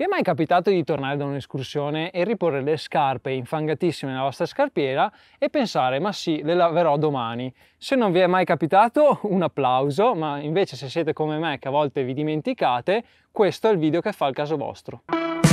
Vi è mai capitato di tornare da un'escursione e riporre le scarpe infangatissime nella vostra scarpiera e pensare ma sì, le laverò domani? Se non vi è mai capitato, un applauso, ma invece se siete come me che a volte vi dimenticate, questo è il video che fa il caso vostro.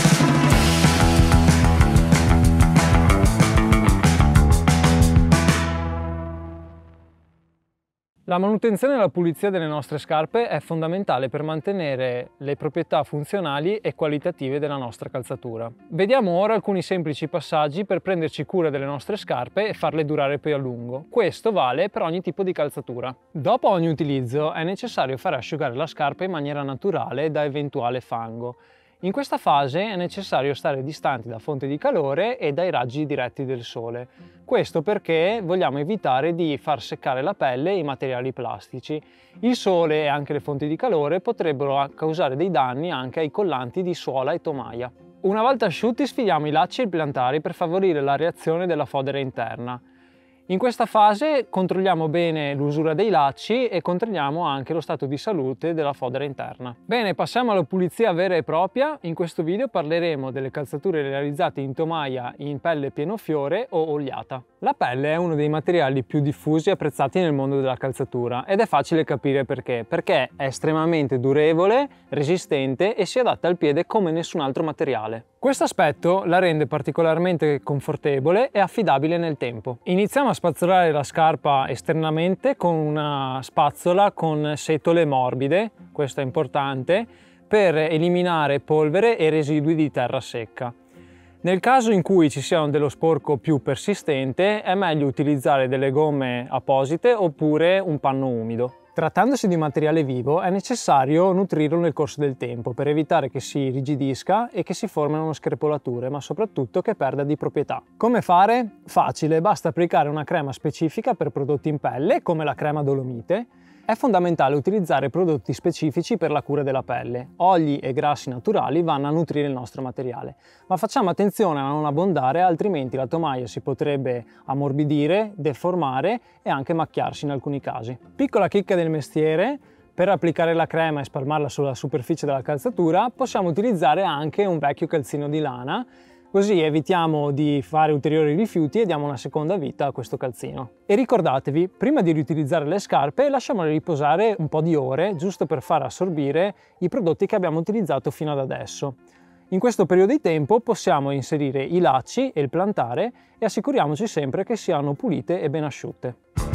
La manutenzione e la pulizia delle nostre scarpe è fondamentale per mantenere le proprietà funzionali e qualitative della nostra calzatura. Vediamo ora alcuni semplici passaggi per prenderci cura delle nostre scarpe e farle durare più a lungo. Questo vale per ogni tipo di calzatura. Dopo ogni utilizzo è necessario fare asciugare la scarpa in maniera naturale da eventuale fango. In questa fase è necessario stare distanti da fonti di calore e dai raggi diretti del sole. Questo perché vogliamo evitare di far seccare la pelle e i materiali plastici. Il sole e anche le fonti di calore potrebbero causare dei danni anche ai collanti di suola e tomaia. Una volta asciutti sfiliamo i lacci e i plantari per favorire la reazione della fodera interna. In questa fase controlliamo bene l'usura dei lacci e controlliamo anche lo stato di salute della fodera interna. Bene, passiamo alla pulizia vera e propria. In questo video parleremo delle calzature realizzate in tomaia in pelle pienofiore o oliata. La pelle è uno dei materiali più diffusi e apprezzati nel mondo della calzatura ed è facile capire perché. Perché è estremamente durevole, resistente e si adatta al piede come nessun altro materiale. Questo aspetto la rende particolarmente confortevole e affidabile nel tempo. Iniziamo a spazzolare la scarpa esternamente con una spazzola con setole morbide, questo è importante, per eliminare polvere e residui di terra secca. Nel caso in cui ci sia dello sporco più persistente è meglio utilizzare delle gomme apposite oppure un panno umido. Trattandosi di materiale vivo è necessario nutrirlo nel corso del tempo per evitare che si irrigidisca e che si formino screpolature, ma soprattutto che perda di proprietà. Come fare? Facile, basta applicare una crema specifica per prodotti in pelle come la crema Dolomite. È fondamentale utilizzare prodotti specifici per la cura della pelle. Oli e grassi naturali vanno a nutrire il nostro materiale, ma facciamo attenzione a non abbondare, altrimenti la tomaia si potrebbe ammorbidire, deformare e anche macchiarsi in alcuni casi. Piccola chicca del mestiere: per applicare la crema e spalmarla sulla superficie della calzatura possiamo utilizzare anche un vecchio calzino di lana, così evitiamo di fare ulteriori rifiuti e diamo una seconda vita a questo calzino. E ricordatevi, prima di riutilizzare le scarpe lasciamole riposare un po' di ore, giusto per far assorbire i prodotti che abbiamo utilizzato fino ad adesso. In questo periodo di tempo possiamo inserire i lacci e il plantare e assicuriamoci sempre che siano pulite e ben asciutte.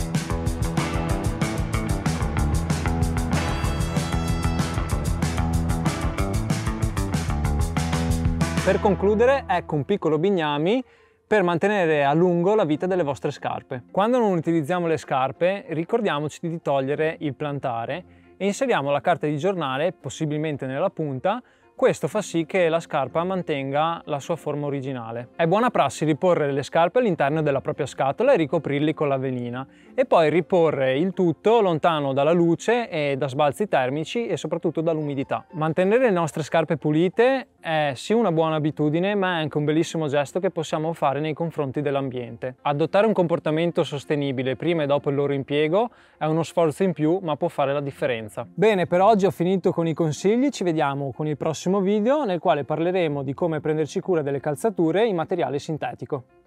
Per concludere, ecco un piccolo bignami per mantenere a lungo la vita delle vostre scarpe. Quando non utilizziamo le scarpe, ricordiamoci di togliere il plantare e inseriamo la carta di giornale, possibilmente nella punta. Questo fa sì che la scarpa mantenga la sua forma originale. È buona prassi riporre le scarpe all'interno della propria scatola e ricoprirli con l'avellina e poi riporre il tutto lontano dalla luce e da sbalzi termici e soprattutto dall'umidità. Mantenere le nostre scarpe pulite è sì una buona abitudine, ma è anche un bellissimo gesto che possiamo fare nei confronti dell'ambiente. Adottare un comportamento sostenibile prima e dopo il loro impiego è uno sforzo in più, ma può fare la differenza. Bene, per oggi ho finito con i consigli, ci vediamo con il prossimo video nel quale parleremo di come prenderci cura delle calzature in materiale sintetico.